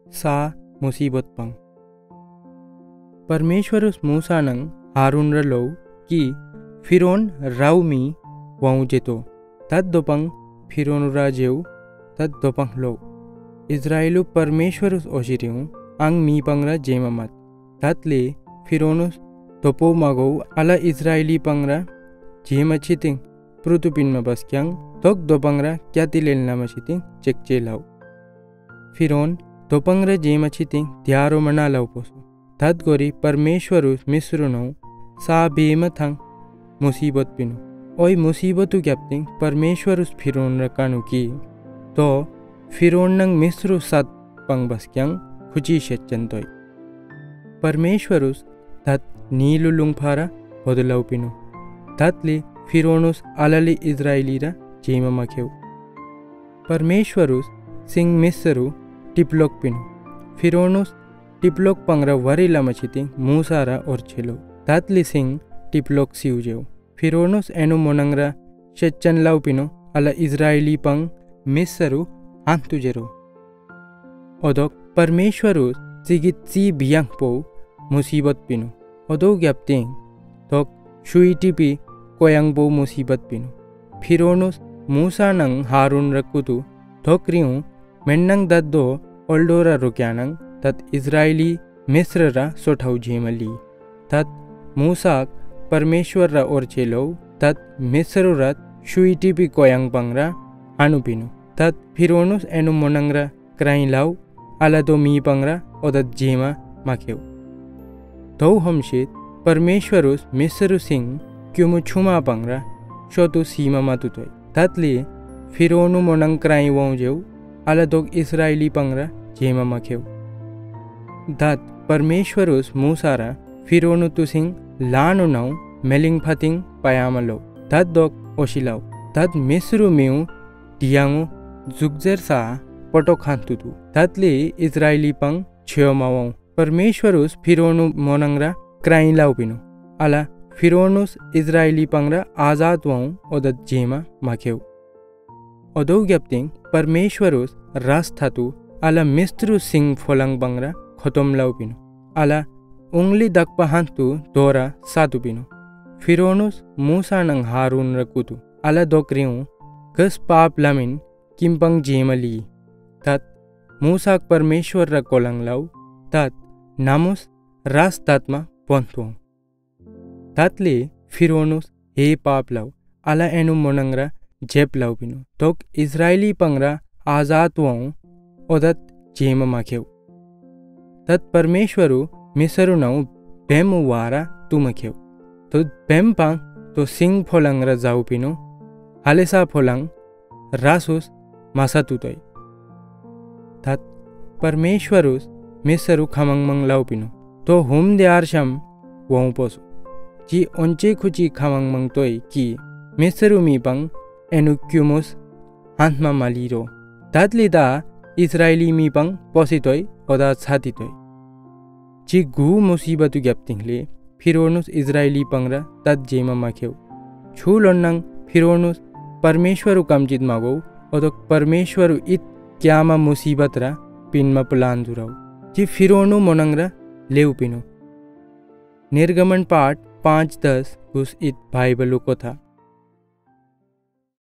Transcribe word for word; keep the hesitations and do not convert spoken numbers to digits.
सा मुसीबत पंग परमेश्वर उस मूसा नंग हारून रलो कि फिरोन राउमी वाऊ जेतो तद दोपंग फिरोन राजेव तद दोपंग लो इज़राइलु परमेश्वर उस ओशिरिऊ अंग मी पंगरा जेममत तदले फिरोनुस दोपो मगो अला इज़राइली पंगरा जेमचितिंग प्रुतुपिन में बस क्यांग तोक दोपंगरा क्या तिलेल नामचितिंग चेकचे लाओ फिरोन दोपंगरा जेमचितिंग त्यारो मना लाओ पोसो तद गोरी परमेश्वर उस मिस्रुनो सा बेमथंग मुसीबत पिनो ओई मुसीबतु कैप्टिंग परमेश्वर उस फिरोन रकानु की तो फिरोन नंग मिस्रु सत पंग बस क्यांग खुची शेचंतोय परमेश्वर उस तद नीलु लुंगफारा बदलाव पिनो तदले फिरोनुस अलली इज़राइलीरा जेमा मखेव परमेश्वरुस सिंग मिस्रु टिपलोक पिनो फिरोनुस टिपलोक पंगरा वरीला मचितिंग मूसारा और छेलो तदले सिंग टिपलोक सिउजेव फिरोनुस एनु मोनंगरा शेचन लाव पिनो अला इज़राइली पंग मिस्रु आंतुजेरो ओदोक परमेश्वरुस सिगित सी बियांग पो मुसीबत पिनो ओदो ग्याप्तिंग तोक शुइटिपी कोयांग बो मुसीबत पिनो फिरोनुस मूसा नंग हारून रकुतु थोक्रियों मेन्नंग दद्दो ओल्डोरा रुक्यानंग तत इज़राइली मिस्ररा सोठाउ जेमली तत मूसाक परमेश्वर रा और चेलो तत मिस्रुरत शुइटिपी कोयांग पंगरा आनु पिनो तत फिरोनुस एनु मोनंगरा क्राई लाउ अला दो मी पंगरा ओदत जेमा माखेव दो हमशित परमेश्वरुस मिस्रु सिंग क्युमु छुमा पंगरा शोतु सीमा मातुतोय ततले फिरोनु मोनंग क्राई वाउजेव अला दोग इज़राइली पंगरा जेमा मखेव दत परमेश्वरुस मूसारा फिरोनु तुसिंग लानु नाउ मेलिंग फतिंग पयामलो तद दोग ओशिलाव तद मिस्रु मिउ दियांगु जुगजर सा पटो खांतुतु ततले इज़राइली पंग छेओ मावाउ परमेश्वरुस फिरोनु मोनंगरा क्राई लाउ पिनो अला फिरोनुस इज़राइली पंगरा आजाद वाऊ ओदत जेमा मखेव ओदो ग्याप्तिंग परमेश्वरुस रास थातु अला मिस्त्रु सिंग फोलंग पंगरा खतम लाउ पिनो अला उंगली दकपा हांतु दोरा सातु पिनो फिरोनुस मूसा नंग हारून रकुतु अला दोक्रियों कस पाप लामिन किंपंग जेमली तत मूसाक परमेश्वर र कोलंग लाउ तत नामुस रास तात्मा पंथुओं ततले फिरोनुस हे पाप लाउ अला एनु मोनंगरा जेप लाउ पिनो तोक इज़राइली पंगरा आजाद वाऊ ओदत जेम मखेव तत परमेश्वरु मिसरु नाउ बेम वारा तु मखेव तो बेम पांग तो सिंग फोलंगरा जाउ पिनो हालेसा फोलंग रासुस मासातुतोय तत परमेश्वरुस मिसरु खमंगमंग लाउ पिनो तो हुम देआरशम वाऊ पोसो जी ओंचे खुची खामंग मंगतोय की मिस्रु मी पंग एनु क्युमुस हांथमा मालीरो तदले दा इज़राइली मी पंग पोसितोय ओदा छातितोय जी गु मुसीबतु ग्याप्तिंगले फिरोनुस इज़राइली पंगरा तद जेमा मखेव छु लोन्नंग फिरोनुस परमेश्वरु कमजित मागो ओदोक परमेश्वरु इत क्यामा मुसीबतरा पिनमा प्लान जुराउ जी फिरोनु मोनंगरा लेउ पिनो निर्गमन पाठ पाँच दस उस इत बाइबलु को था।